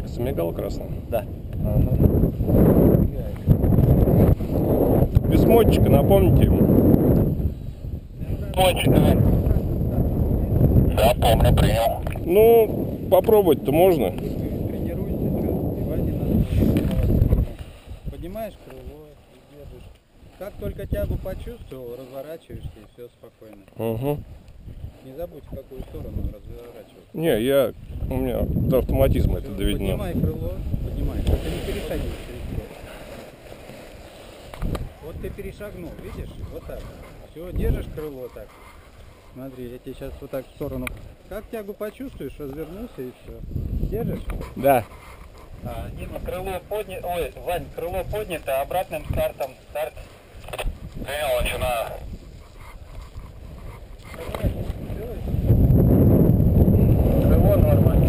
лампочка замигала красная? Да. Ага. Без мотчика, напомните ему. Мотчика. Да, помню, принял. Ну, попробовать-то можно. Тренируйся, сбивать не надо. Поднимаешь крыло и держишь. Как только тягу почувствовал, разворачиваешься и все спокойно. Угу. Не забудь, в какую сторону разворачиваться. Не, у меня до автоматизма это доведено. Поднимай крыло, поднимай. Ты не перешагивай через крыло. Вот ты перешагнул, видишь? Вот так. Все, держишь крыло так. Смотри, я тебе сейчас вот так в сторону. Как тягу почувствуешь, развернулся и все. Держишь? Да. Дима, крыло поднято. Ой, Вань, крыло поднято, обратным стартом. Старт. Принял, начинаю. Крыло нормально.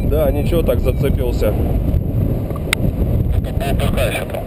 Да, ничего, так зацепился. Это болтыха что-то.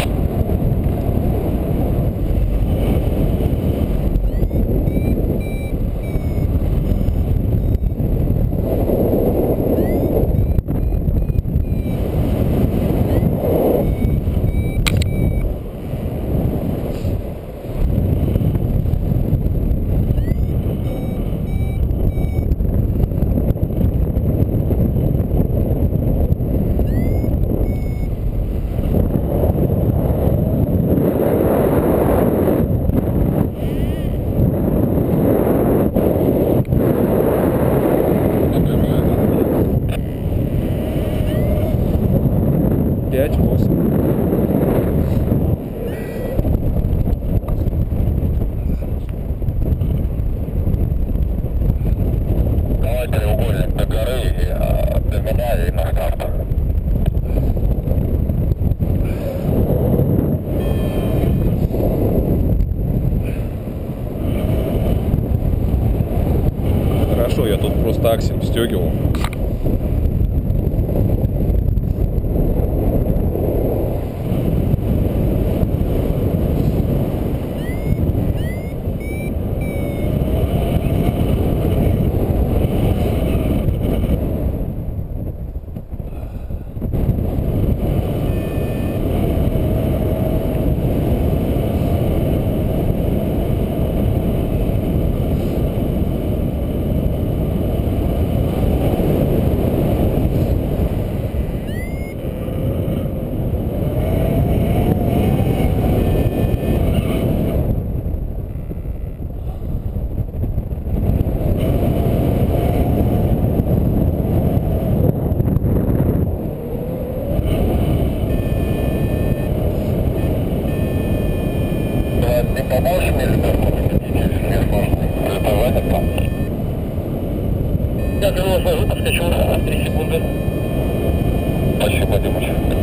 Давай треугольник до горы и до меня и на старт. Хорошо, я тут просто аксель встегивал. Ты поможешь мне это в этот там? Я крыло сложу, подскочу 3 секунды. Спасибо, Димыч.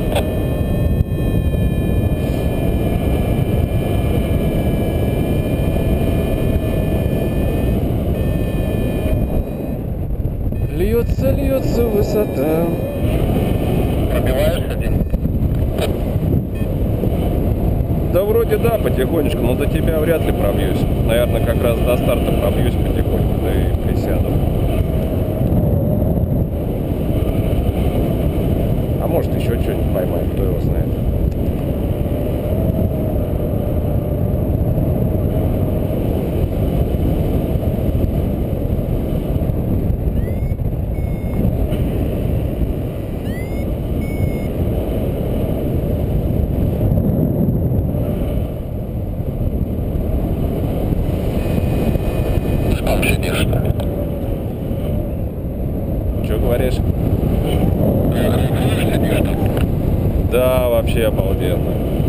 Льется, льется высота. Пробиваешься, Дим? Да вроде да, потихонечку, но до тебя вряд ли пробьюсь. Наверное, как раз до старта пробьюсь потихоньку, да и присяду. А может еще что-нибудь поймаю, кто его знает. Спам сидишь, что ли? Что говоришь? Сидишь, что ли? Да, вообще обалденно.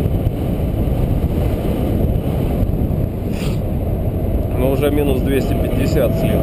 Ну уже минус 250 слил.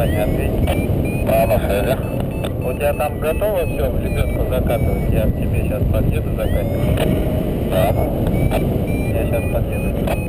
Ваня, ответь. На связи. У тебя там готово все в лебедку закатывать? Я к тебе сейчас подъеду закатывать. Да. Я сейчас подъеду.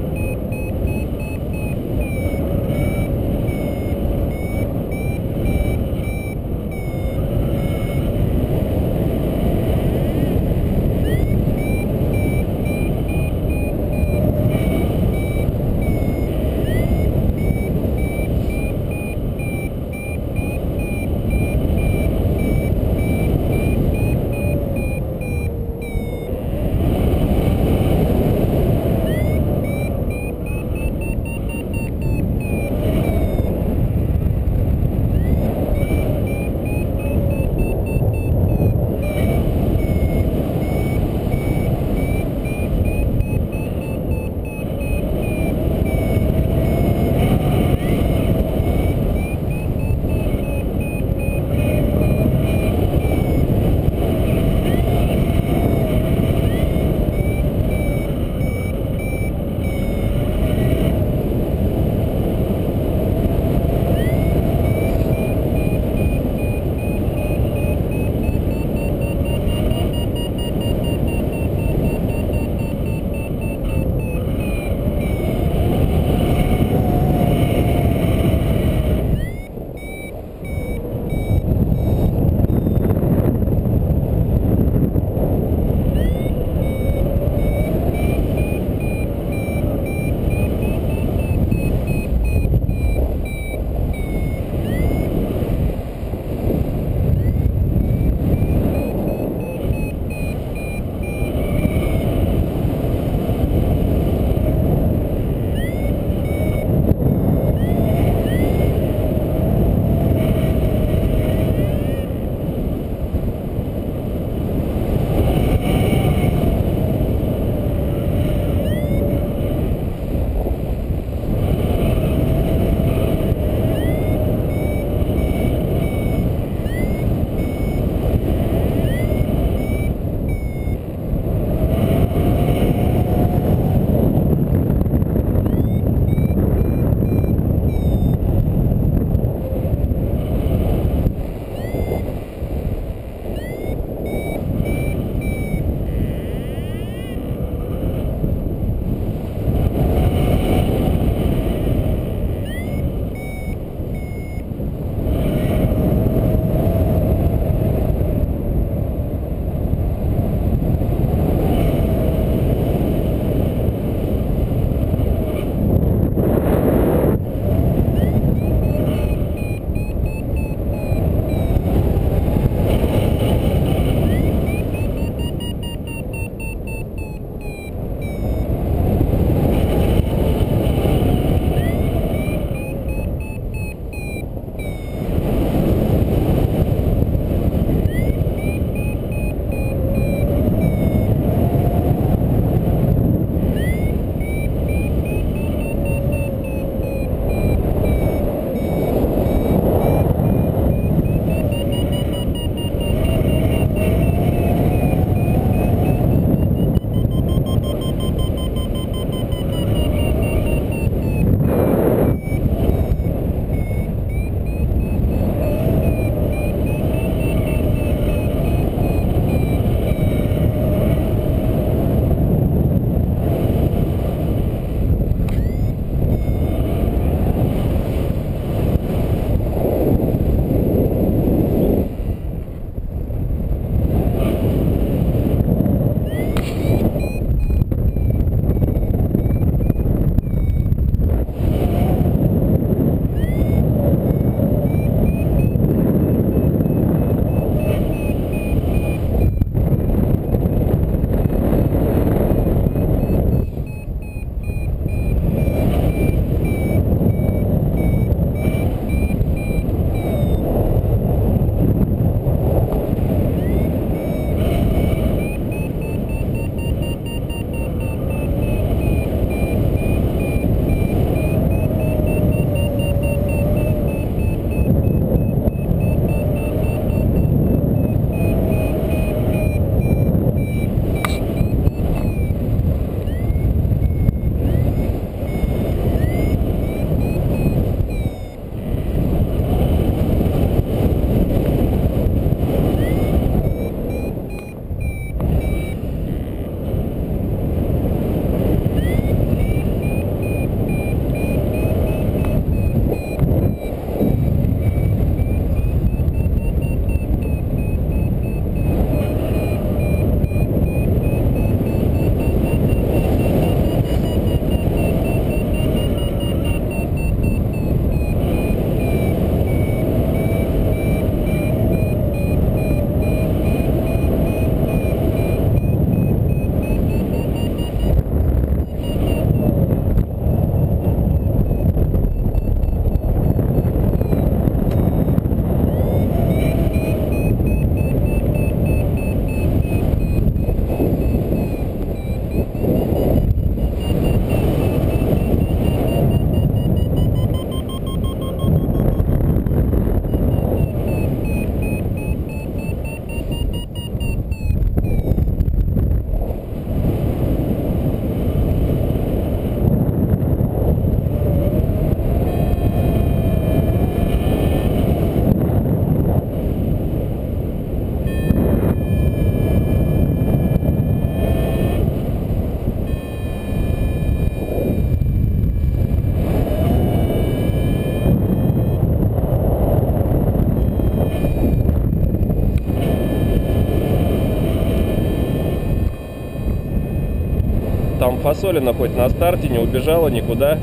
Фасолина хоть на старте не убежала никуда?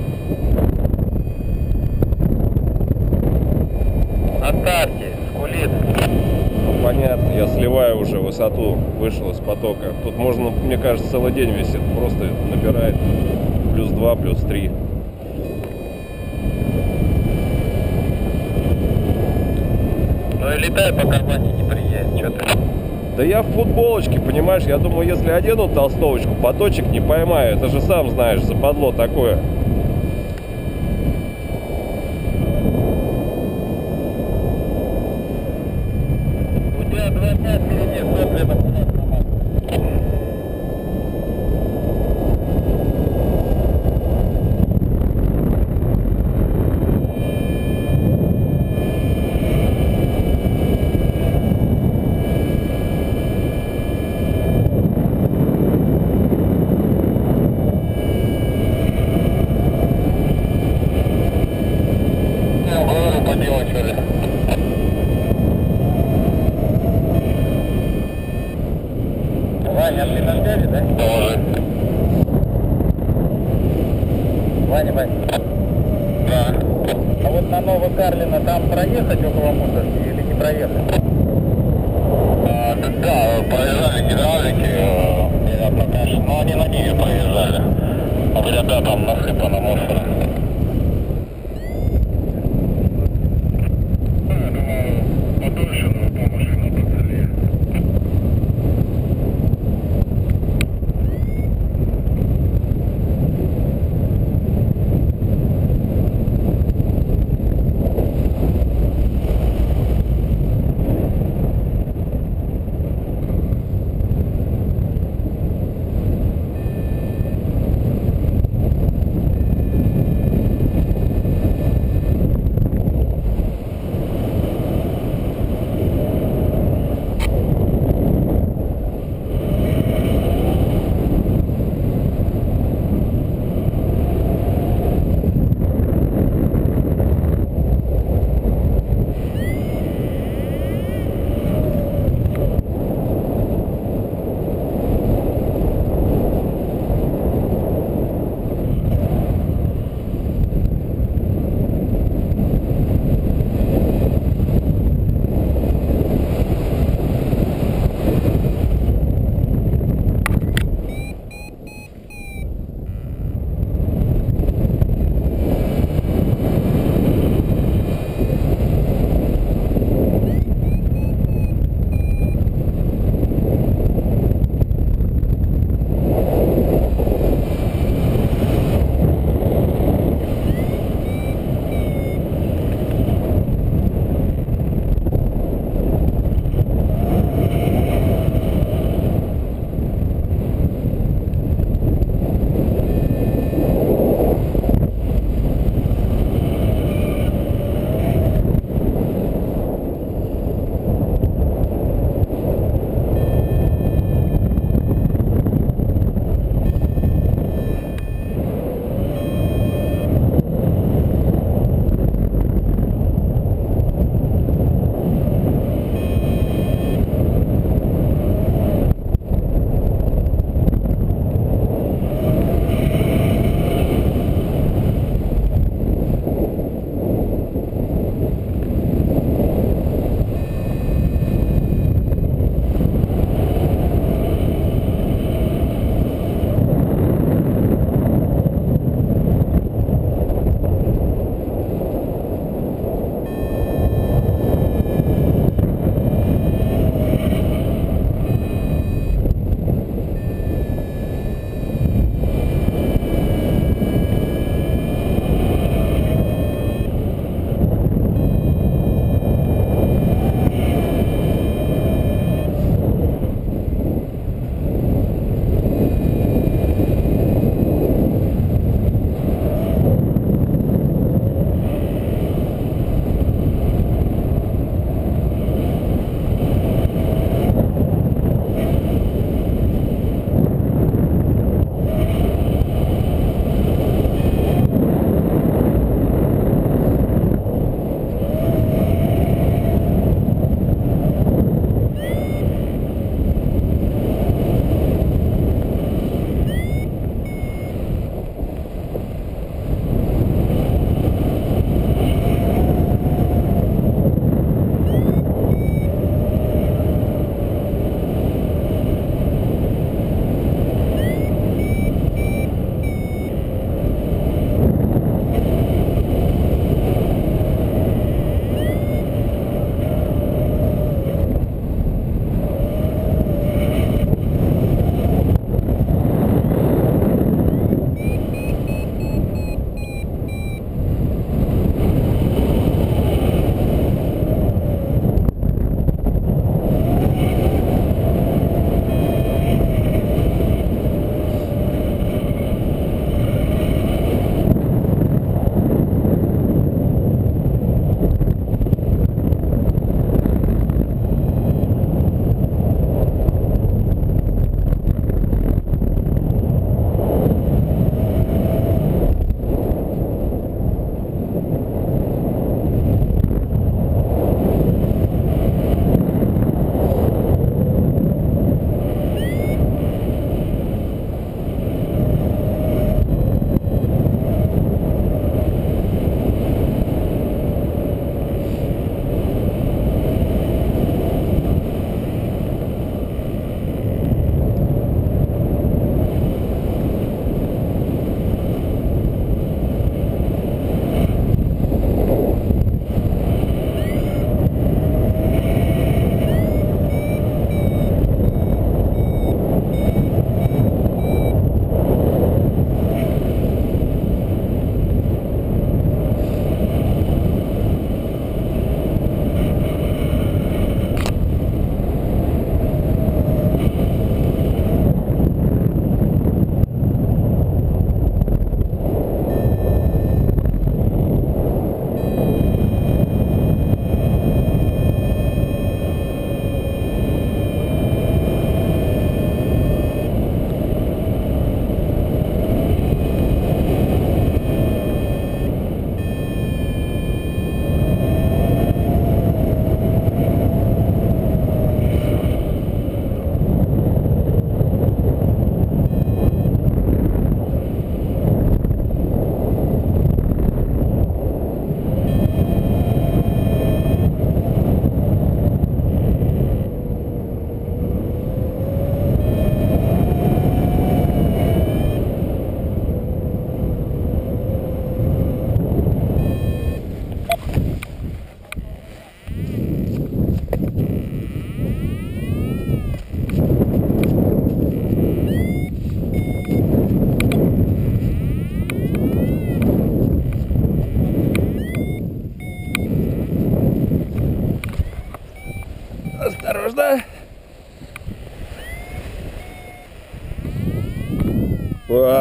На старте, скулит. Ну, понятно, я сливаю уже высоту, вышел из потока. Тут можно, мне кажется, целый день висит, просто набирает плюс 2, плюс 3. Ну и летай, пока Ваня не приедет. Что ты? Да я в футболочке, понимаешь, я думаю, если одену толстовочку, поточек не поймаю. Это же сам знаешь, западло такое. У тебя 2 дня впереди, топлива нет. Ваня, ты на связи, да? Тоже. Ваня, Ваня. Да. А вот на Новокарлино там проехать около мусорки или не проехать? Да, проезжали гидравлики, но они на ниве проезжали. А ребята там насыпано мусора. Я думаю, подольше, но по машину поцелее.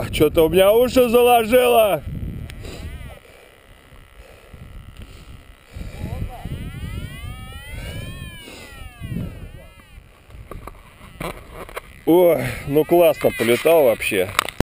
что-то у меня уши заложило. Ой, ну классно полетал вообще.